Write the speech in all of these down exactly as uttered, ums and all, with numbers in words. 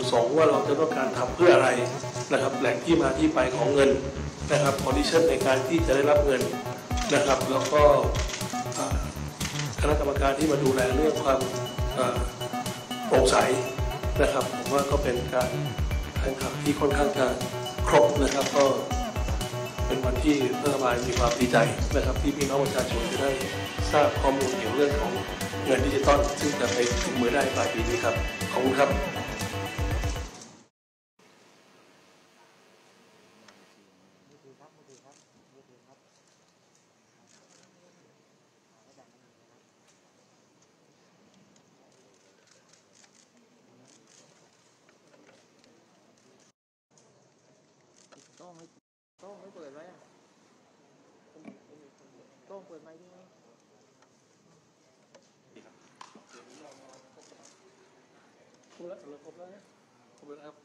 ประสงค์ว่าเราจะต้องการทำเพื่ออะไรนะครับแหล่งที่มาที่ไปของเงินนะครับคอนดิชันในการที่จะได้รับเงินนะครับแล้วก็คณะกรรมการที่มาดูแลเรื่องความโปร่งใสนะครับผมว่าก็เป็นการแข่งขันที่ค่อนข้างจะครบนะครับก็เป็นวันที่รัฐบาลมีความดีใจนะครับที่พี่น้องประชาชนจะได้ทราบข้อมูลเกี่ยวกับเรื่องของเงินดิจิตอลซึ่งจะไปถึงมือได้ปลายปีนี้ครับขอบคุณครับโต้งไม่โต้งไม่เปิดไว้อะโต้งเปิดไมค์ด้วยครบแล้วครบแล้วครบแล้วครับ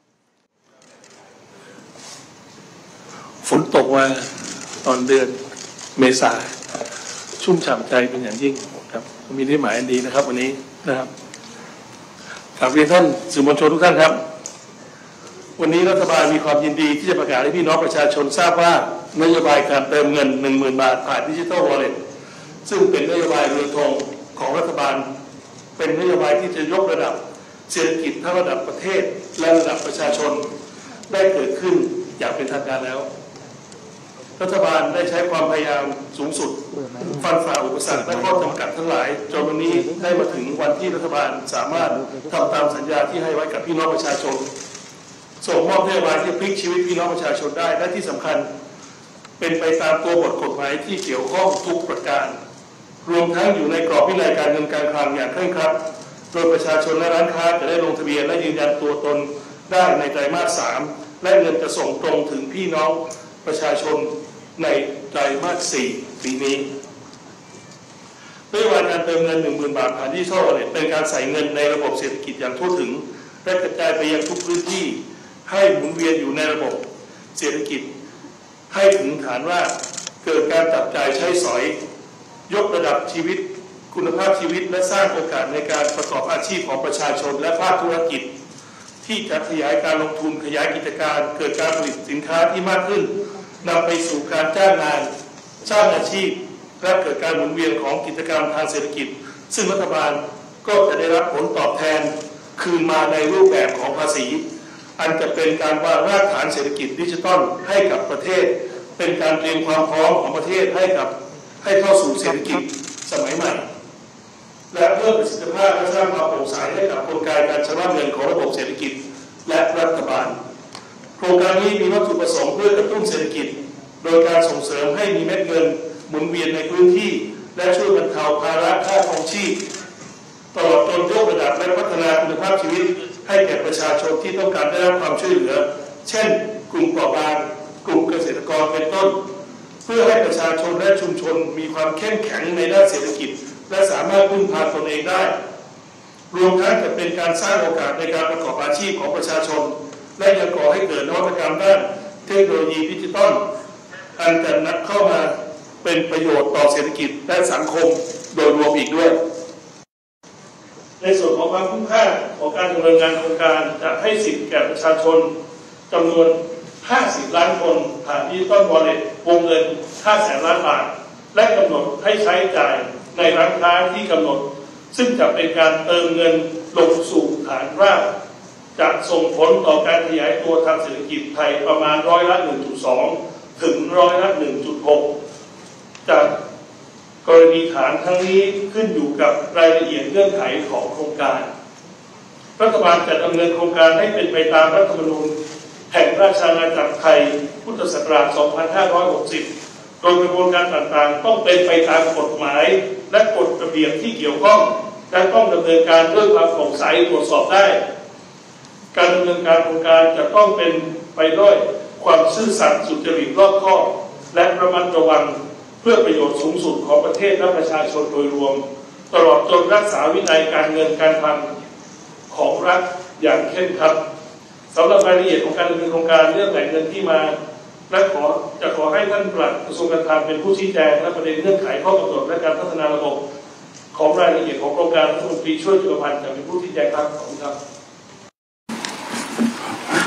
ฝนตกมาตอนเดือนเมษาชุ่มฉ่ำใจเป็นอย่างยิ่งครับมีนิหมายอันดีนะครับวันนี้นะครับกราบเรียนท่านสื่อมวลชนทุกท่านครับวันนี้รัฐบาลมีความยินดีที่จะประกาศให้พี่น้องประชาชนทราบว่านโยบายการเติมเงิน หนึ่งหมื่น บาทผ่านดิจิทัลวอลเล็ตซึ่งเป็นนโยบายเรือธงของรัฐบาลเป็นนโยบายที่จะยกระดับเศรษฐกิจทั้งระดับประเทศและระดับประชาชนได้เกิดขึ้นอย่างเป็นทางการแล้วรัฐบาลได้ใช้ความพยายามสูงสุดฟันฝ่าอุปสรรคและข้อจำกัดทั้งหลายจนวันนี้ได้มาถึงวันที่รัฐบาลสามารถทำตามสัญญาที่ให้ไว้กับพี่น้องประชาชนส่งมอบนโยบายที่พลิกชีวิตพี่น้องประชาชนได้และที่สำคัญเป็นไปตามตัวบทกฎหมายที่เกี่ยวข้องทุกประการรวมทั้งอยู่ในกรอบวินัยการเงินการคลังอย่างเคร่งครัดโดยประชาชนและร้านค้าจะได้ลงทะเบียนและยืนยันตัวตนได้ในไตรมาสสามและเงินจะส่งตรงถึงพี่น้องประชาชนในไตรมาสสี่ปีนี้นโยบายการเติมเงิน หนึ่งหมื่น บาทผ่านดิจิทัลวอลเล็ตเป็นการใส่เงินในระบบเศรษฐกิจอย่างทั่วถึงและกระจายไปยังทุกพื้นที่ให้หมุนเวียนอยู่ในระบบเศรษฐกิจให้ถึงฐานว่าเกิดการจับจ่ายใช้สอยยกระดับชีวิตคุณภาพชีวิตและสร้างโอกาสในการประกอบอาชีพของประชาชนและภาคธุรกิจที่จะขยายการลงทุนขยายกิจการเกิดการผลิตสินค้าที่มากขึ้นนำไปสู่การจ้างงานสร้างอาชีพและเกิดการหมุนเวียนของกิจกรรมทางเศรษฐกิจซึ่งรัฐบาลก็จะได้รับผลตอบแทนคืนมาในรูปแบบของภาษีอันจะเป็นการวางรากฐานเศรษฐกิจดิจิทัลให้กับประเทศเป็นการเตรียมความพร้อมของประเทศให้กับให้เข้าสู่เศรษฐกิจสมัยใหม่และเพิ่มประสิทธิภาพและสร้างความโปร่งใสให้กับกลไกการชำระเงินของระบบเศรษฐกิจและรัฐบาลโครงการนี้มีวัตถุประสงค์เพื่อกระตุ้นเศรษฐกิจโดยการส่งเสริมให้มีเม็ดเงินหมุนเวียนในพื้นที่และช่วยบรรเทาภาระค่าครองชีพตลอดจนยกระดับและพัฒนาคุณภาพชีวิตให้แก่ประชาชนที่ต้องการได้รับความช่วยเหลือเช่นกลุ่มเปราะบางกลุ่มเกษตรกรเป็นต้นเพื่อให้ประชาชนและชุมชนมีความเข้มแข็งในด้านเศรษฐกิจและสามารถพึ่งพาตนเองได้รวมทั้งจะเป็นการสร้างโอกาสในการประกอบอาชีพของประชาชนและยังก่อให้เกิดนวัตกรรมด้านเทคโนโลยีดิจิทัลอันจะนำเข้ามาเป็นประโยชน์ต่อเศรษฐกิจและสังคมโดยรวมอีกด้วยในส่วนของความคุ้มค่าของการดำเนินงานโครงการจะให้สิทธิ์แก่ประชาชนจำนวนห้าสิบล้านคนผ่านดิจิทัลวอลเล็ตวงเงินห้าแสนล้านบาทและกำหนดให้ใช้จ่ายในร้านค้าที่กำหนดซึ่งจะเป็นการเติมเงินลงสู่ฐานรากจะส่งผลต่อการขยายตัวทางเศรษฐกิจไทยประมาณร้อยละ หนึ่งจุดสอง ถึงร้อยละ หนึ่งจุดหก จากกรณีฐานทั้งนี้ขึ้นอยู่กับรายละเอียดเงื่อนไขของโครงการรัฐบาลจะดำเนินโครงการให้เป็นไปตามรัฐธรรมนูญแห่งราชอาณาจักรไทยพุทธศักราช สองพันห้าร้อยหกสิบ โดยกระบวนการต่างๆต้องเป็นไปตามกฎหมายและกฎระเบียบที่เกี่ยวข้องและต้องดำเนินการด้วยความโปร่งใสตรวจสอบได้การดำเนินการโครงการจะต้องเป็นไปด้วยความซื่อสัตย์สุจริตรอบคอบและระมัดระวังเพื่อประโยชน์สูงสุดของประเทศและประชาชนโดยรวมตลอดจนรักษาวินัยการเงินการคลังของรัฐอย่างเข้มขัดสำหรับรายละเอียดของการดำเนินโครงการเรื่องแหล่งเงินที่มาและขอจะขอให้ท่านปลัดกระทรวงการคลังเป็นผู้ชี้แจงและประเด็นเงื่อนไขข้อกำหนดและการพัฒนาระบบของรายละเอียดของโครงการรัฐมนตรีช่วยจุลพันธ์จะเป็นผู้ชี้แจงครับขอบคุณครับ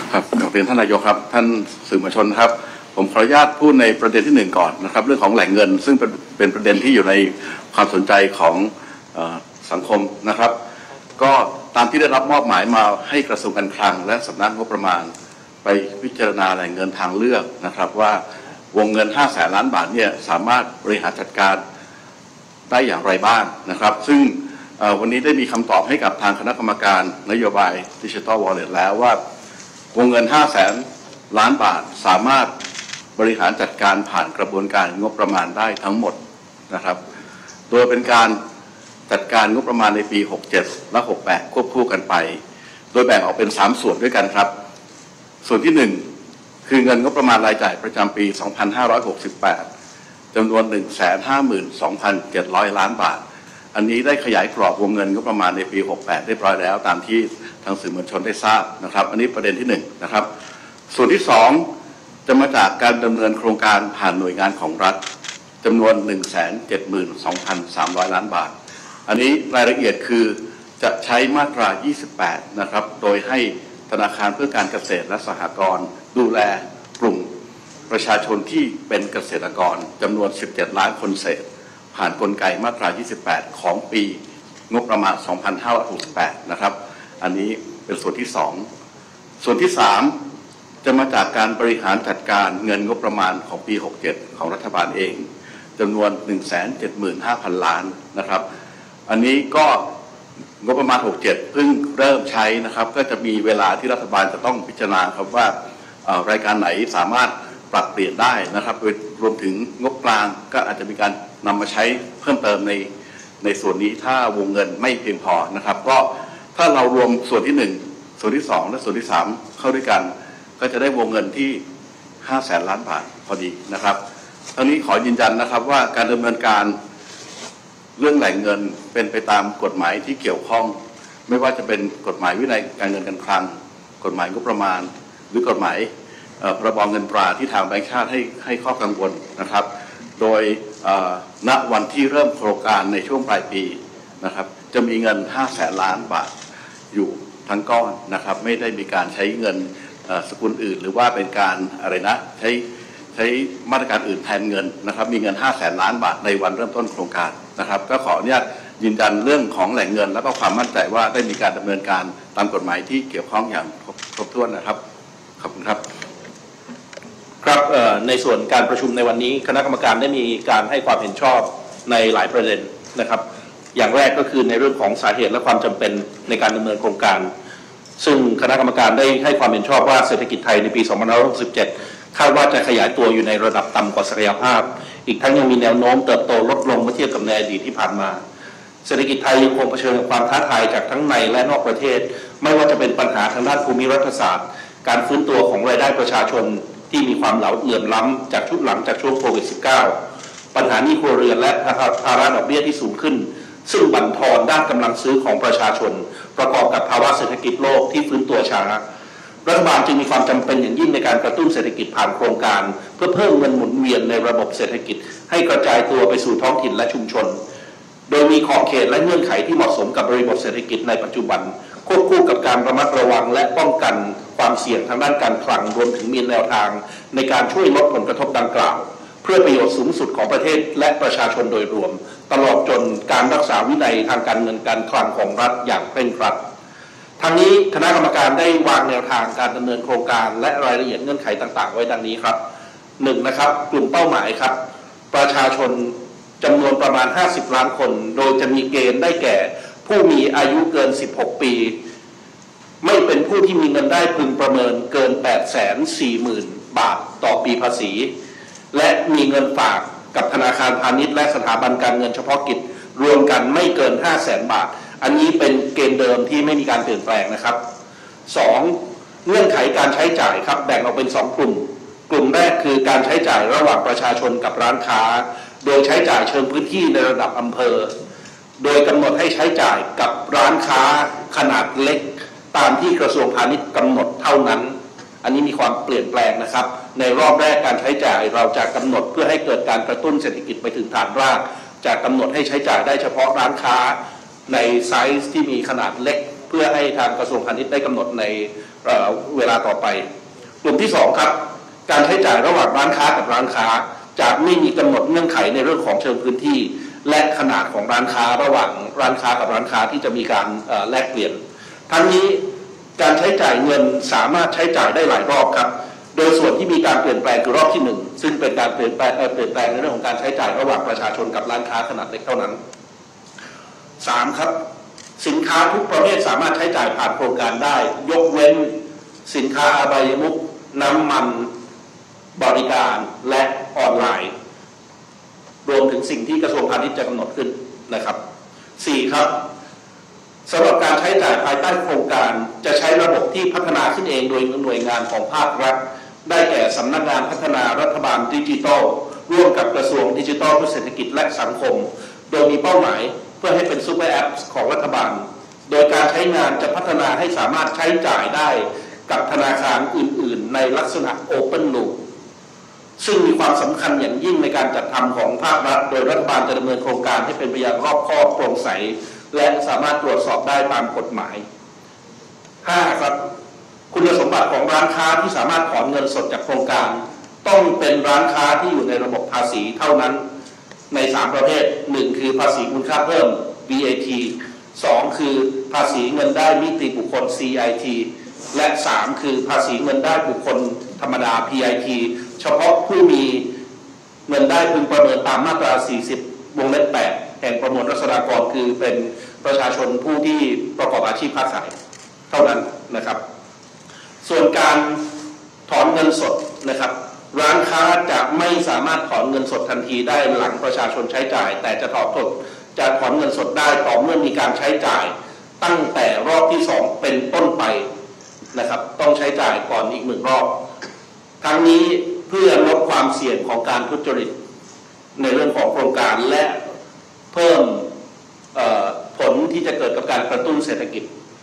ครับเรียนท่านนายกครับท่านสื่อมวลชนครับผมขออนุญาตพูดในประเด็นที่หนึ่งก่อนนะครับเรื่องของแหล่งเงินซึ่งเป็นเป็นประเด็นที่อยู่ในความสนใจของสังคมนะครับก็ตามที่ได้รับมอบหมายมาให้กระทรวงการคลังและสำนักงบประมาณไปพิจารณาแหล่งเงินทางเลือกนะครับว่าวงเงินห้าแสนล้านบาทเนี่ยสามารถบริหารจัดการได้อย่างไรบ้างนะครับซึ่งวันนี้ได้มีคำตอบให้กับทางคณะกรรมการนโยบาย Digital Wallet แล้วว่าวงเงินห้าแสนล้านบาทสามารถบริหารจัดการผ่านกระบวนการงบประมาณได้ทั้งหมดนะครับโดยเป็นการจัดการงบประมาณในปีหกเจ็ดและหกแปดควบคู่กันไปโดยแบ่งออกเป็นสามส่วนด้วยกันครับส่วนที่หนึ่งคือเงินงบประมาณรายจ่ายประจำปีสองพันห้าร้อยหกสิบแปดจำนวน หนึ่งแสนห้าหมื่นสองพันเจ็ดร้อย ล้านบาทอันนี้ได้ขยายกรอบวงเงินงบประมาณในปีหกแปดเรียบร้อยแล้วตามที่ทางสื่อมวลชนได้ทราบนะครับอันนี้ประเด็นที่หนึ่งนะครับส่วนที่สองจะมาจากการดำเนินโครงการผ่านหน่วยงานของรัฐจำนวน หนึ่งแสนเจ็ดหมื่นสองพันสามร้อย ล้านบาทอันนี้รายละเอียดคือจะใช้มาตรายี่สิบแปดนะครับโดยให้ธนาคารเพื่อการเกษตรและสหกรณ์ดูแลกลุ่มประชาชนที่เป็นเกษตรกรจำนวนสิบเจ็ดล้านคนเศษผ่านกลไกมาตรายี่สิบแปดของปีงบประมาณสองพันห้าร้อยหกสิบแปดนะครับอันนี้เป็นส่วนที่สองส่วนที่สามจะมาจากการบริหารจัดการเงินงบประมาณของปีหกเจ็ดของรัฐบาลเองจำนวน หนึ่งแสนเจ็ดหมื่นห้าพัน ล้านนะครับอันนี้ก็งบประมาณหกเจ็ดเพิ่งเริ่มใช้นะครับก็จะมีเวลาที่รัฐบาลจะต้องพิจารณาครับว่ารายการไหนสามารถปรับเปลี่ยนได้นะครับรวมถึงงบกลางก็อาจจะมีการนำมาใช้เพิ่มเติมในในส่วนนี้ถ้าวงเงินไม่เพียงพอนะครับก็ถ้าเรารวมส่วนที่หนึ่งส่วนที่สองและส่วนที่สามเข้าด้วยกันก็จะได้วงเงินที่ห้าแสนล้านบาทพอดีนะครับทั้งนี้ขอยืนยันนะครับว่าการดำเนินการเรื่องแหล่งเงินเป็นไปตามกฎหมายที่เกี่ยวข้องไม่ว่าจะเป็นกฎหมายวินัยการเงินการคลังกฎหมายงบประมาณหรือกฎหมายพรบเงินตราที่ทางแบงก์ชาติให้ให้ข้อกังวลนะครับโดยณวันที่เริ่มโครงการในช่วงปลายปีนะครับจะมีเงินห้าแสนล้านบาทอยู่ทั้งก้อนนะครับไม่ได้มีการใช้เงินสกุลอื่นหรือว่าเป็นการอะไรนะใช้ใช้มาตรการอื่นแทนเงินนะครับมีเงินห้าแสนล้านบาทในวันเริ่มต้นโครงการนะครับก็ขออนุญาตยืนยันเรื่องของแหล่งเงินและก็ความมั่นใจว่าได้มีการดำเนินการตามกฎหมายที่เกี่ยวข้องอย่างครบถ้วนนะครับขอบคุณครับครับในส่วนการประชุมในวันนี้คณะกรรมการได้มีการให้ความเห็นชอบในหลายประเด็นนะครับอย่างแรกก็คือในเรื่องของสาเหตุและความจำเป็นในการดำเนินโครงการซึ่งคณะกรรมการได้ให้ความเห็นชอบว่าเศรษฐกิจไทยในปีสองพันห้าร้อยหกสิบเจ็ดคาดว่าจะขยายตัวอยู่ในระดับต่ำกว่าศักยภาพอีกทั้งยังมีแนวโน้มเติบโตลดลงเมื่อเทียบกับในอดีตที่ผ่านมาเศรษฐกิจไทยยังคงเผชิญกับความท้าทายจากทั้งในและนอกประเทศไม่ว่าจะเป็นปัญหาทางด้านภูมิรัฐศาสตร์การฟื้นตัวของรายได้ประชาชนที่มีความเหลาเหลื่อมล้ำจากชุดหลังจากช่วงโควิด สิบเก้า ปัญหาหนี้ครัวเรือนและภาระดอกเบี้ยที่สูงขึ้นซึ่งบั่นทอนด้านกำลังซื้อของประชาชนประกอบกับภาวะเศรษฐกิจโลกที่ฟื้นตัวช้ารัฐบาลจึงมีความจำเป็นอย่างยิ่งในการกระตุ้นเศรษฐกิจผ่านโครงการเพื่อเพิ่มเงินหมุนเวียนในระบบเศรษฐกิจให้กระจายตัวไปสู่ท้องถิ่นและชุมชนโดยมีขอบเขตและเงื่อนไขที่เหมาะสมกับบริบทเศรษฐกิจในปัจจุบันควบคู่กับการระมัดระวังและป้องกันความเสี่ยงทางด้านการคลังรวมถึงมีแนวทางในการช่วยลดผลกระทบดังกล่าวเพื่อประโยชน์สูงสุดของประเทศและประชาชนโดยรวมตลอดจนการรักษาวินัยทางการเงินการคลังของรัฐอย่างเคร่งครัดทั้งนี้คณะกรรมการได้วางแนวทางการดำเนินโครงการและรายละเอียดเงื่อนไขต่างๆไว้ดังนี้ครับหนึ่งนะครับกลุ่มเป้าหมายครับประชาชนจำนวนประมาณห้าสิบล้านคนโดยจะมีเกณฑ์ได้แก่ผู้มีอายุเกินสิบหกปีไม่เป็นผู้ที่มีเงินได้พึงประเมินเกิน แปดแสนสี่หมื่น บาทต่อปีภาษีและมีเงินฝากกับธนาคารพาณิชย์และสถาบันการเงินเฉพาะกิจรวมกันไม่เกิน ห้าแสน บาทอันนี้เป็นเกณฑ์เดิมที่ไม่มีการเปลี่ยนแปลงนะครับสองเงื่อนไขการใช้จ่ายครับแบ่งออกเป็นสองกลุ่มกลุ่มแรกคือการใช้จ่ายระหว่างประชาชนกับร้านค้าโดยใช้จ่ายเชิงพื้นที่ในระดับอำเภอโดยกำหนดให้ใช้จ่ายกับร้านค้าขนาดเล็กตามที่กระทรวงพาณิชย์กำหนดเท่านั้นอันนี้มีความเปลี่ยนแปลงนะครับในรอบแรกการใช้จ่ายเราจะกำหนดเพื่อให้เกิดการกระตุ้นเศรษฐกิจไปถึงฐานรากจะกำหนดให้ใช้จ่ายได้เฉพาะร้านค้าในไซส์ที่มีขนาดเล็กเพื่อให้ทางกระทรวงพาณิชย์ได้กำหนดในเวลาต่อไปกลุ่มที่สองครับการใช้จ่ายระหว่างร้านค้ากับร้านค้าจะไม่มีกำหนดเงื่อนไขในเรื่องของเชิงพื้นที่และขนาดของร้านค้าระหว่างร้านค้ากับร้านค้าที่จะมีการแลกเปลี่ยนทั้งนี้การใช้จ่ายเงินสามารถใช้จ่ายได้หลายรอบครับโดยส่วนที่มีการเปลี่ยนแปลงคือรอบที่หนึ่งซึ่งเป็นการเปลี่ยนแปลงเปลี่ยนแปลงในเรื่องของการใช้จ่ายระหว่างประชาชนกับร้านค้าขนาดเล็กเท่านั้นสามครับสินค้าทุกประเภทสามารถใช้จ่ายผ่านโครงการได้ยกเว้นสินค้าอบายมุขน้ำมันบริการและออนไลน์รวมถึงสิ่งที่กระทรวงพาณิชย์จะกำหนดขึ้นนะครับสี่ครับสำหรับการใช้จ่ายภายใต้โครงการจะใช้ระบบที่พัฒนาขึ้นเองโดยหน่วยงานของภาครัฐได้แก่สำนักงานพัฒนารัฐบาลดิจิทัลร่วมกับกระทรวงดิจิทัลเพื่อเศรษฐกิจและสังคมโดยมีเป้าหมายเพื่อให้เป็นซูเปอร์แอปของรัฐบาลโดยการใช้งานจะพัฒนาให้สามารถใช้จ่ายได้กับธนาคารอื่นๆในลักษณะ Open Loop ซึ่งมีความสำคัญอย่างยิ่งในการจัดทำของภาครัฐโดยรัฐบาลจะดำเนินโครงการให้เป็นไปอย่างรอบคอบโปร่งใสและสามารถตรวจสอบได้ตามกฎหมายห้าครับคุณสมบัติของร้านค้าที่สามารถถอนเงินสดจากโครงการต้องเป็นร้านค้าที่อยู่ในระบบภาษีเท่านั้นในสามประเภทหนึ่งคือภาษีมูลค่าเพิ่ม วี เอ ที สองคือภาษีเงินได้นิติบุคคล ซี ไอ ที และสามคือภาษีเงินได้บุคคลธรรมดา พี ไอ ที เฉพาะผู้มีเงินได้พึงประเมินตามมาตราสี่สิบวงเล็บแปดแห่งประมวลรัษฎากรคือเป็นประชาชนผู้ที่ประกอบอาชีพค้าขายเท่านั้นนะครับส่วนการถอนเงินสดนะครับร้านค้าจะไม่สามารถถอนเงินสดทันทีได้หลังประชาชนใช้จ่ายแต่จะถอนสดจะถอนเงินสดได้ต่อเมื่อมีการใช้จ่ายตั้งแต่รอบที่สองเป็นต้นไปนะครับต้องใช้จ่ายก่อนอีกหนึ่งรอบทั้งนี้เพื่อลดความเสี่ยงของการทุจริตในเรื่องของโครงการและเพิ่มผลที่จะเกิดกับการกระตุ้นเศรษฐกิจ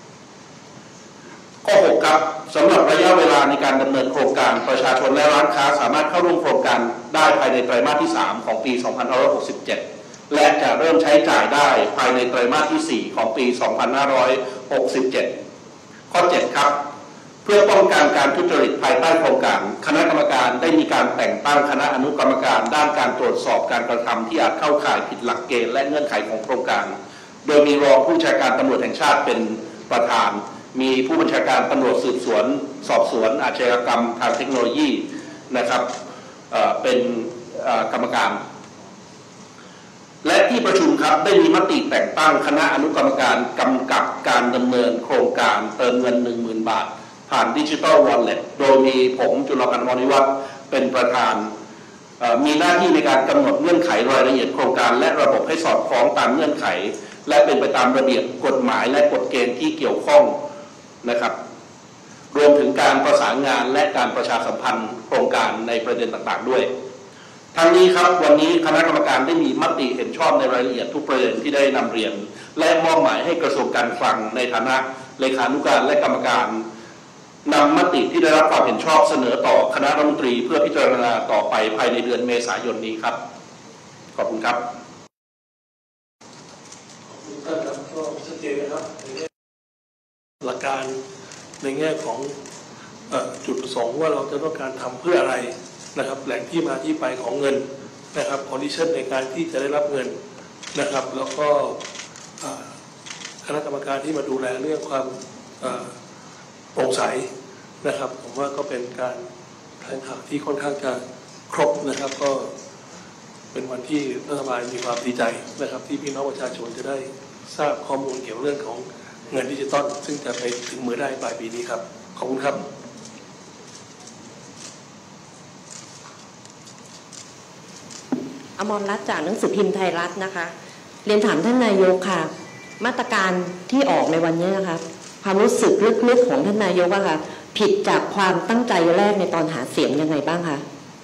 ข้อหกครับสำหรับระยะเวลาในการดำเนินโครงการประชาชนและร้านค้าสามารถเข้าร่วมโครงการได้ภายในไตรมาสที่สามของปีสองพันห้าร้อยหกสิบเจ็ดและจะเริ่มใช้จ่ายได้ภายในไตรมาสที่สี่ของปีสองพันห้าร้อยหกสิบเจ็ดข้อเจ็ดครับเพื่อป้องกันการทุจริตภายใต้โครงการคณะกรรมการได้มีการแต่งตั้งคณะอนุกรรมการด้านการตรวจสอบการกระทำที่อาจเข้าข่ายผิดหลักเกณฑ์และเงื่อนไขของโครงการโดยมีรองผู้บัญชาการตำรวจแห่งชาติเป็นประธานมีผู้บัญชาการตำรวจสืบสวนสอบสวนอาชญากรรมทางเทคโนโลยีนะครับ เอ่อ เป็นกรรมการและที่ประชุมครับได้มีมติแต่งตั้งคณะอนุกรรมการกำกับการดำเนินโครงการเติมเงิน หนึ่งหมื่น บาทผ่านดิจิทัลวอลเล็ตโดยมีผมจุลพันธ์ วณิวัฒน์เป็นประธานมีหน้าที่ในการกำหนดเงื่อนไขรายละเอียดโครงการและระบบให้สอดคล้องตามเงื่อนไขและเป็นไปตามระเบียบกฎหมายและกฎเกณฑ์ที่เกี่ยวข้องนะครับรวมถึงการประสานงานและการประชาสัมพันธ์โครงการในประเด็นต่างๆด้วยทั้งนี้ครับวันนี้คณะกรรมการได้มีมติเห็นชอบในรายละเอียดทุกประเด็นที่ได้นำเรียนและมอบหมายให้กระทรวงการคลังในฐานะเลขานุการและกรรมการนำมติที่ได้รับความเห็นชอบเสนอต่อคณะรัฐมนตรีเพื่อพิจารณาต่อไปภายในเดือนเมษายนนี้ครับขอบคุณครับท่านครับก็ชัดเจนนะครับหลักการในแง่ของจุดประสงค์ว่าเราจะต้องการทำเพื่ออะไรนะครับแหล่งที่มาที่ไปของเงินนะครับคอนดิชันในการที่จะได้รับเงินนะครับแล้วก็คณะกรรมการที่มาดูแลเรื่องความโปร่งใสนะครับผมว่าก็เป็นการแถลงข่าวที่ค่อนข้างจะครบนะครับก็เป็นวันที่รัฐบาลมีความดีใจนะครับที่พี่น้องประชาชนจะได้ทราบข้อมูลเกี่ยวเรื่องของเงินดิจิตอลซึ่งจะไปถึงมือได้ปลายปีนี้ครับขอบคุณครับอมรรัตน์จากหนังสือพิมพ์ไทยรัฐนะคะเรียนถามท่านนายกค่ะมาตรการที่ออกในวันนี้นะคะความรู้สึกลึกๆของท่านนายกว่าค่ะผิดจากความตั้งใจแรกในตอนหาเสียงยังไงบ้างคะ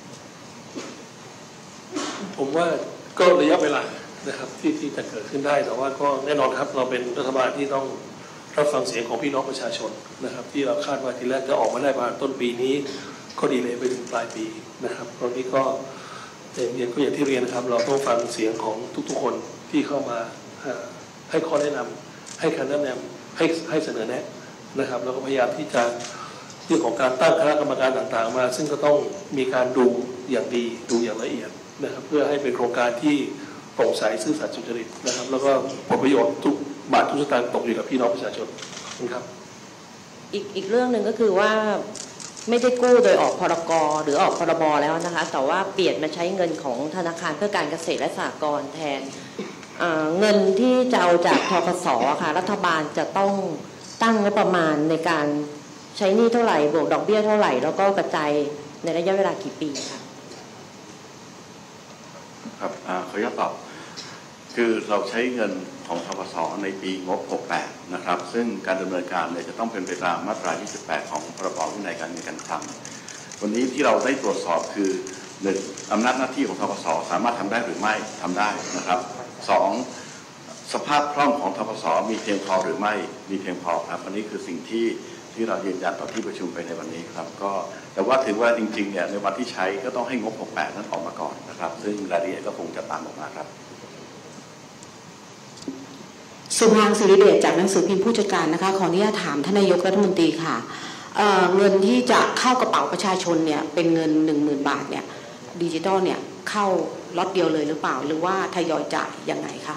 ผมว่าก็ระยะเวลานะครับที่ที่จะเกิดขึ้นได้แต่ว่าก็แน่นอนครับเราเป็นรัฐบาลที่ต้องรับฟังเสียงของพี่น้องประชาชนนะครับที่เราคาดว่าทีแรกจะออกมาได้ประมาณต้นปีนี้ก็ดีเลยไปถึงปลายปีนะครับตอนนี้ก็อย่างเรียนก็อย่างที่เรียนนะครับเราต้องฟังเสียงของทุกๆคนที่เข้ามาให้ข้อแนะนำให้คำแนะนให้ให้เสนอแนะนะครับแล้วก็พยายามที่จะเรื่องของการตั้งคณะกรรมการต่างๆมาซึ่งก็ต้องมีการดูอย่างดีดูอย่างละเอียดนะครับเพื่อให้เป็นโครงการที่โปร่งใสซื่อสัตย์สุจริตนะครับแล้วก็ผลประโยชน์ทุกบาททุกสตางค์ตกอยู่กับพี่น้องประชาชนนะครับอีกอีกเรื่องหนึ่งก็คือว่าไม่ได้กู้โดยออกพรกหรือออกพรบแล้วนะคะแต่ว่าเปลี่ยนมาใช้เงินของธนาคารเพื่อการเกษตรและสหกรณ์แทนเงินที่จะเอาจากธกส.ค่ะรัฐบาลจะต้องตั้งงบประมาณในการใช้หนี้เท่าไหร่บวกดอกเบี้ยเท่าไหร่แล้วก็กระจายในระยะเวลากี่ปีคะครับขออนุญาตตอบคือเราใช้เงินของธกส.ในปีงบหกสิบแปดนะครับซึ่งการดำเนินการเนี่ยจะต้องเป็นไปตามมาตรายี่สิบแปดของพรบวินัยการเงินการคลังวันนี้ที่เราได้ตรวจสอบคือหนึ่งอำนาจหน้าที่ของธกส.สามารถทำได้หรือไม่ทำได้นะครับสองสภาพคล่องของธกส.มีเพียงพอหรือไม่มีเพียงพอครับอันนี้คือสิ่งที่ที่เรายืนยันต่อที่ประชุมไปในวันนี้ครับก็แต่ว่าถือว่าจริงๆเนี่ยในวันที่ใช้ก็ต้องให้งบหกสิบแปดนั้นออกมาก่อนนะครับซึ่งรายละเอียดก็คงจะตามออกมาครับสุภางศิริเดชจากหนังสือพิมพ์ผู้จัดการนะคะขออนุญาตถามท่านนายกรัฐมนตรีค่ะ เอ่อเงินที่จะเข้ากระเป๋าประชาชนเนี่ยเป็นเงินหนึ่งหมื่นบาทเนี่ยดิจิตอลเนี่ยเข้าล็อตเดียวเลยหรือเปล่าหรือว่าทยอยจ่ายยังไงคะ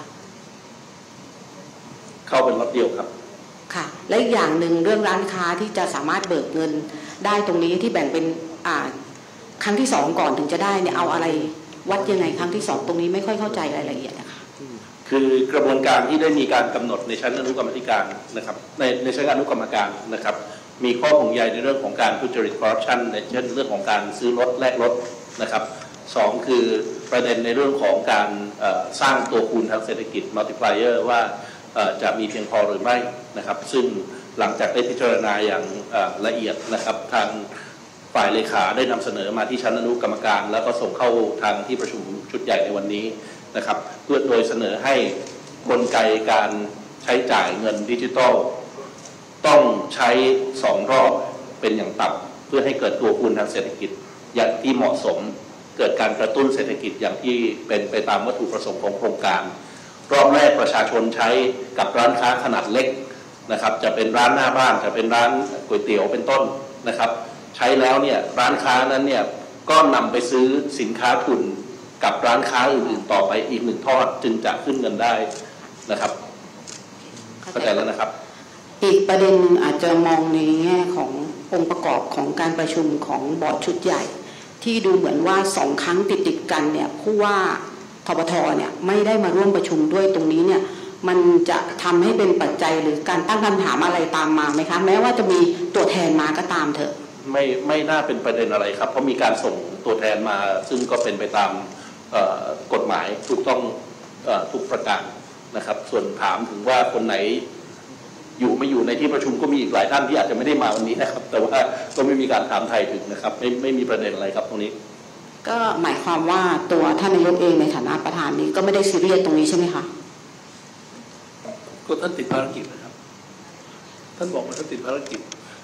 เข้าเป็นล็อตเดียวครับค่ะและอีกอย่างหนึ่งเรื่องร้านค้าที่จะสามารถเบิกเงินได้ตรงนี้ที่แบ่งเป็นอ่าครั้งที่สองก่อนถึงจะได้เนี่ยเอาอะไรวัดยังไงครั้งที่สองตรงนี้ไม่ค่อยเข้าใจรายละเอียดนะคะคือกระบวนการที่ได้มีการกำหนดในชั้นอนุกรรมการนะครับในในชั้นอนุกรรมการนะครับมีข้อห่วงใยในเรื่องของการทุจริตคอร์รัปชันในเช่นเรื่องของการซื้อรถแลกรถนะครับสองคือประเด็นในเรื่องของการสร้างตัวคูณทางเศรษฐกิจ multiplier ว่าจะมีเพียงพอหรือไม่นะครับซึ่งหลังจากได้พิจารณาอย่างละเอียดนะครับทางฝ่ายเลขาได้นำเสนอมาที่ชั้นอนุกรรมการแล้วก็ส่งเข้าทางที่ประชุมชุดใหญ่ในวันนี้นะครับเพื่อโดยเสนอให้กลไกการใช้จ่ายเงินดิจิทัลต้องใช้สองรอบเป็นอย่างต่ำเพื่อให้เกิดตัวคูณทางเศรษฐกิจอย่างที่เหมาะสมเกิดการกระตุ้นเศรษฐกิจอย่างที่เป็นไปตามวัตถุประสงค์ของโครงการรอบแรกประชาชนใช้กับร้านค้าขนาดเล็กนะครับจะเป็นร้านหน้าบ้านจะเป็นร้านก๋วยเตี๋ยวเป็นต้นนะครับใช้แล้วเนี่ยร้านค้านั้นเนี่ยก็นำไปซื้อสินค้าทุนกับร้านค้าอื่นๆต่อไปอีกหนึ่งทอดจึงจะขึ้นเงินได้นะครับเข้าใจแล้วนะครับอีกประเด็นหนึ่งอาจจะมองในแง่ขององค์ประกอบของการประชุมของบอร์ดชุดใหญ่ที่ดูเหมือนว่าสองครั้งติดๆกันเนี่ยผู้ว่าทบทเนี่ยไม่ได้มาร่วมประชุมด้วยตรงนี้เนี่ยมันจะทำให้เป็นปัจจัยหรือการตั้งคำถามอะไรตามมาไหมคะแม้ว่าจะมีตัวแทนมาก็ตามเถอะไม่ไม่น่าเป็นประเด็นอะไรครับเพราะมีการส่งตัวแทนมาซึ่งก็เป็นไปตามกฎหมายถูกต้องทุกประการนะครับส่วนถามถึงว่าคนไหนอยู่ไม่อยู่ในที่ประชุมก็มีอีกหลายท่านที่อาจจะไม่ได้มาวันนี้นะครับแต่ว่าก็ไม่มีการถามไทยถึงนะครับไม่ไม่มีประเด็นอะไรครับตรงนี้ก็หมายความว่าตัวท่านนายกเองในฐานะประธานนี้ก็ไม่ได้ซีเรียสตรงนี้ใช่ไหมคะก็ท่านติดภารกิจนะครับท่านบอกว่าท่านติดภารกิจ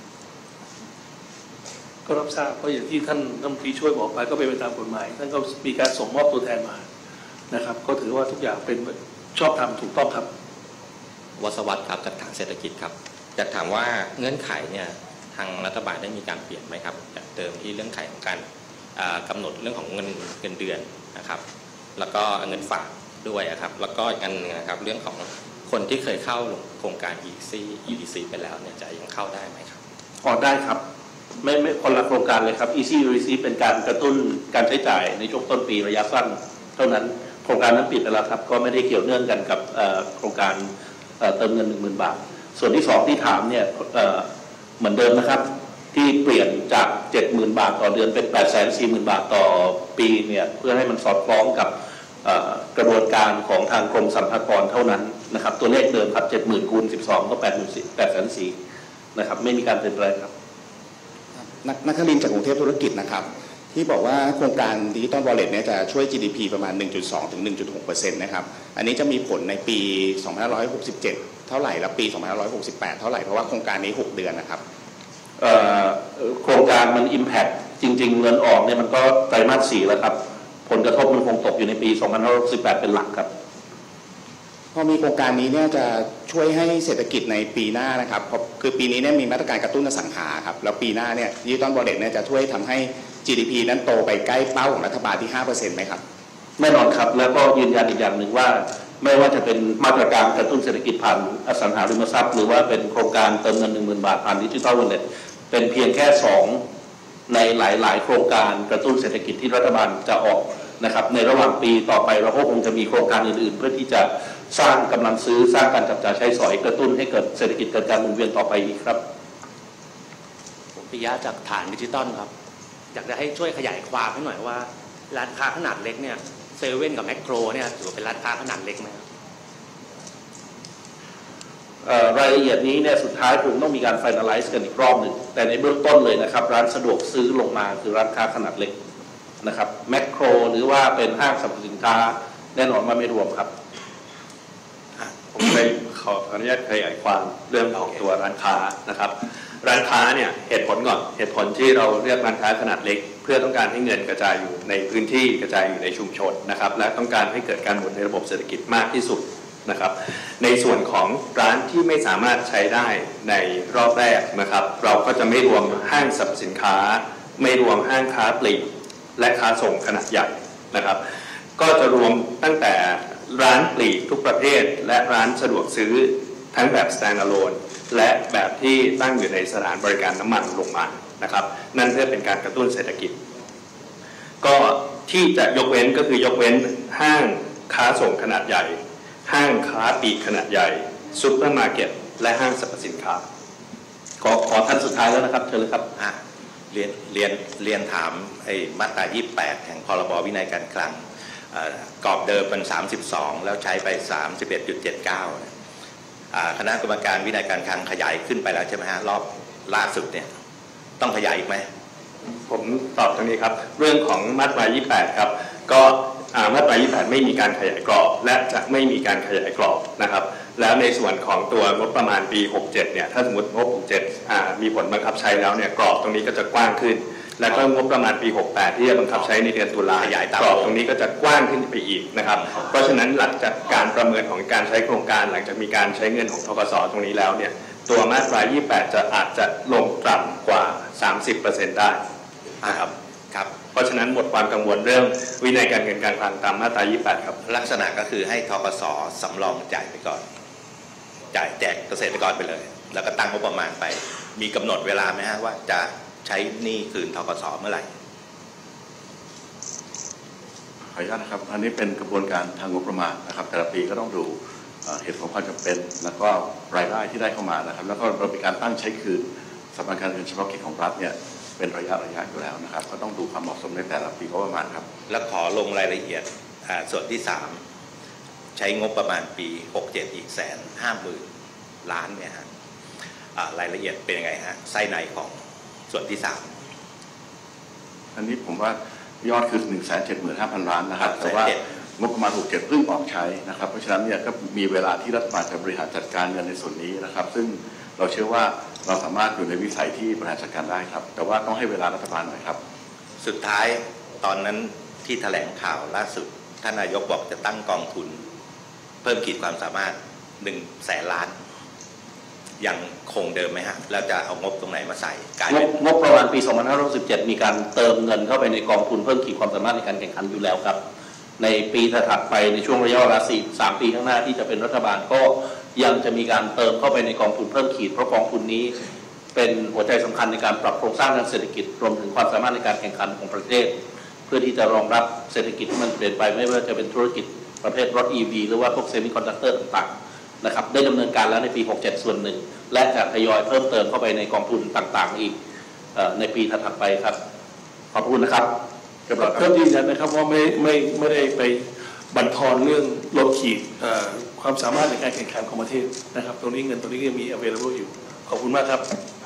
ก็รับทราบเพราะอย่างที่ท่านรัฐมนตรีช่วยบอกไปก็เป็นไปตามกฎหมายท่านก็มีการส่งมอบตัวแทนมานะครับก็ถือว่าทุกอย่างเป็นชอบธรรมถูกต้องครับวศวัฒน์ครับจากทางเศรษฐกิจครับอยากถามว่าเงื่อนไขเนี่ยทางรัฐบาลได้มีการเปลี่ยนไหมครับจากเดิมที่เรื่องไขของการกำหนดเรื่องของเงินเงินเดือนนะครับแล้วก็เงินฝากด้วยครับแล้วก็อีกอันนึงนะครับเรื่องของคนที่เคยเข้าโครงการ อี ดี ซี ไปแล้วเนี่ยจะยังเข้าได้ไหมครับอ๋อได้ครับไม่ไม่คนละโครงการเลยครับ Easy Receive เป็นการกระตุ้นการใช้จ่ายในช่วงต้นปีระยะสั้นเท่านั้นโครงการนั้นปิดไปแล้วครับก็ไม่ได้เกี่ยวเนื่องกันกับโครงการเติมเงิน หนึ่งหมื่น บาทส่วนที่สองที่ถามเนี่ยเหมือนเดิมนะครับที่เปลี่ยนจาก เจ็ดหมื่น บาทต่อเดือนเป็น แปดแสนสี่หมื่น บาทต่อปีเนี่ยเพื่อให้มันสอดคล้องกับกระบวนการของทางกรมสรรพากรเท่านั้นนะครับตัวเลขเดิมครับ เจ็ดหมื่น คูณ สิบสอง ก็ แปดแสนสี่ นะครับไม่มีการเปลี่ยนแปลงครับนักครินทร์จากกรุงเทพธุรกิจนะครับที่บอกว่าโครงการดิจิตอลวอลเล็ตเนี่ยจะช่วย จี ดี พี ประมาณ หนึ่งจุดสอง ถึง หนึ่งจุดหกเปอร์เซ็นต์ นะครับอันนี้จะมีผลในปี สองพันห้าร้อยหกสิบเจ็ด เท่าไหร่และปี สองพันห้าร้อยหกสิบแปด เท่าไหร่เพราะว่าโครงการนี้หกเดือนนะครับโครงการมัน Impact จริงๆเงินออกเนี่ยมันก็ไตรมาสสี่แล้วครับผลกระทบมันคงตกอยู่ในปี สองพันห้าร้อยหกสิบแปด เป็นหลักครับพอมีโครงการนี้เนี่ยจะช่วยให้เศรษฐกิจในปีหน้านะครับเพราะคือปีนี้เนี่ยมีมาตรการกระตุ้นอสังหาครับแล้วปีหน้าเนี่ยดิจิตอลวอลเล็ตเนี่ยจะช่วยทำให้ จี ดี พี นั้นโตไปใกล้เป้าของรัฐบาลที่ ห้าเปอร์เซ็นต์ ไหมครับแน่นอนครับแล้วก็ยืนยันอีกอย่างหนึ่งว่าไม่ว่าจะเป็นมาตรการกระตุ้นเศรษฐกิจผ่านอสังหาริมทรัพย์หรือว่าเป็นโครงการเติมเงิน หนึ่งหมื่น บาทผ่านดิจิทัลวอลเล็ตเป็นเพียงแค่สองในหลายๆโครงการกระตุ้นเศรษฐกิจที่รัฐบาลจะออกนะครับในระหว่างปีต่อไปเราก็คงจะมีโครงการอื่นๆเพื่อที่จะสร้างกำลังซื้อสร้างการจับจ่ายใช้สอยกระตุ้นให้เกิดเศรษฐกิจเกิดการหมุนเวียนต่อไปอีกครับผมปิยะจากฐานดิจิตอลครับอยากจะให้ช่วยขยายความให้หน่อยว่าร้านค้าขนาดเล็กเนี่ยเซเว่นกับแมคโครเนี่ยถือว่าเป็นร้านค้าขนาดเล็กไหมครับรายละเอียดนี้เนี่ยสุดท้ายคงต้องมีการ finalize กันอีกรอบหนึ่งแต่ในเบื้องต้นเลยนะครับร้านสะดวกซื้อลงมาคือร้านค้าขนาดเล็กนะครับแมคโครหรือว่าเป็นห้างสรรพสินค้าแน่นอนว่าไม่รวมครับผมเคยขออนุญาตขยายความเรื่องของตัวร้านค้านะครับร้านค้าเนี่ยเหตุผลก่อนเหตุผลที่เราเรียกร้านค้าขนาดเล็กเพื่อต้องการให้เงินกระจายอยู่ในพื้นที่กระจายอยู่ในชุมชนนะครับและต้องการให้เกิดการหมุนในระบบเศรษฐกิจมากที่สุดนะครับในส่วนของร้านที่ไม่สามารถใช้ได้ในรอบแรกนะครับเราก็จะไม่รวมห้างสรรพสินค้าไม่รวมห้างค้าปลีกและค้าส่งขนาดใหญ่นะครับก็จะรวมตั้งแต่ร้านปลีกทุกประเภทและร้านสะดวกซื้อทั้งแบบ standalone และแบบที่ตั้งอยู่ในสถานบริการน้ำมันลงมานะครับนั่นเพื่อเป็นการกระตุ้นเศรษฐกิจก็ที่จะยกเว้นก็คือยกเว้นห้างค้าส่งขนาดใหญ่ห้างค้าปลีกขนาดใหญ่ซุปเปอร์มาร์เก็ตและห้างสรรพสินค้าขอขอท่านสุดท้ายแล้วนะครับเชิญเลยครับอ่ะเรียนเรียนเรียนถามไอ้มาตรายี่สิบแปดแห่งพรบวินัยการคลังกรอบเดิมเป็นสามสิบสองแล้วใช้ไป สามสิบเอ็ดจุดเจ็ดเก้า คณะกรรมการวินัยการคลังขยายขึ้นไปแล้วใช่ไหมฮะรอบล่าสุดเนี่ยต้องขยายอีกไหมผมตอบตรงนี้ครับเรื่องของมาตรายี่สิบแปดครับก็มาตรายี่สิบแปดไม่มีการขยายกรอบและจะไม่มีการขยายกรอบนะครับแล้วในส่วนของตัวงบประมาณปีหกสิบเจ็ดเนี่ยถ้าสมมติงบหกสิบเจ็ดมีผลบังคับใช้แล้วเนี่ยกรอบตรงนี้ก็จะกว้างขึ้นแล้วก็งบประมาณปีหกสิบแปดที่จะบังคับใช้ในเดือนตุลาคมกรอบตรงนี้ก็จะกว้างขึ้นไปอีกนะครับเพราะฉะนั้นหลังจากการประเมินของการใช้โครงการหลังจากมีการใช้เงินของธกส.ตรงนี้แล้วเนี่ยตัวมาตรายี่สิบแปดจะอาจจะลงต่ำกว่า สามสิบเปอร์เซ็นต์ ได้นะครับครับเพราะฉะนั้นหมดความกังวลเรื่องวินัยการเงินการคลังตามมาตรายี่สิบแปดครับลักษณะก็คือให้ธกส.สำรองจ่ายไปก่อนจ่ายแจกเกษตรกรไปเลยแล้วก็ตั้งงบประมาณไปมีกำหนดเวลาไหมฮะว่าจะใช้หนี้คืนธกส.เมื่อไหร่ขออนุญาตนะครับอันนี้เป็นกระบวนการทางงบประมาณนะครับแต่ละปีก็ต้องดูเหตุผลความจำเป็นแล้วก็รายได้ที่ได้เข้ามานะครับแล้วก็เรามีการตั้งใช้คืนสำนักงานเงินเฉพาะกิจของรัฐเนี่ยเป็นระยะระยะอยู่แล้วนะครับก็ต้องดูความเหมาะสมในแต่ละปีก็ประมาณครับแล้วขอลงรายละเอียดส่วนที่สามใช้งบประมาณปีหกสิบเจ็ดอีกแสนห้าหมื่นล้านเนี่ยฮะรายละเอียดเป็นยังไงฮะไส้ในของส่วนที่สามอันนี้ผมว่ายอดคือ หนึ่งแสนเจ็ดหมื่นห้าพัน ล้านนะครับแต่ว่างบประมาณหกสิบเจ็ดเพิ่งออกใช้นะครับเพราะฉะนั้นเนี่ยก็มีเวลาที่รัฐบาลจะบริหารจัดการเงินในส่วนนี้นะครับซึ่งเราเชื่อว่าเราสามารถอยู่ในวิสัยที่บริหารจัดการได้ครับแต่ว่าต้องให้เวลารัฐบาลหน่อยครับสุดท้ายตอนนั้นที่แถลงข่าวล่าสุดท่านนายกบอกจะตั้งกองทุนเพิ่มขีดความสามารถหนึ่งแสนล้านยังคงเดิมไหมฮะแล้วจะเอางบตรงไหนมาใส่งบงบประมาณปีสองพันห้าร้อยสิบเจ็ดมีการเติมเงินเข้าไปในกองทุนเพิ่มขีดความสามารถในการแข่งขันอยู่แล้วครับในปีถัดไปในช่วงระยะเวลาสี่สามปีข้างหน้าที่จะเป็นรัฐบาลก็ยังจะมีการเติมเข้าไปในกองทุนเพิ่มขีดเพราะกองทุนนี้เป็นหัวใจสำคัญในการปรับโครงสร้างทางเศรษฐกิจรวมถึงความสามารถในการแข่งขันของประเทศเพื่อที่จะรองรับเศรษฐกิจที่มันเปลี่ยนไปไม่ว่าจะเป็นธุรกิจประเภทรถ อี วี หรือว่าพวกเซมิคอนดักเตอร์ต่างๆนะครับได้ดำเนินการแล้วในปีหกสิบเจ็ดส่วนหนึ่งและจะทยอยเพิ่มเติมเข้าไปในกองทุนต่างๆอีกในปีถัดไปครับขอบคุณนะครับก็ยืนยันนะครับว่าไม่ไม่ไม่ได้ไปบั่นทอนเรื่องลดขีดความสามารถในการแข่งขันของประเทศนะครับตรงนี้เงินตรงนี้ยังมี available อยู่ขอบคุณมากครับ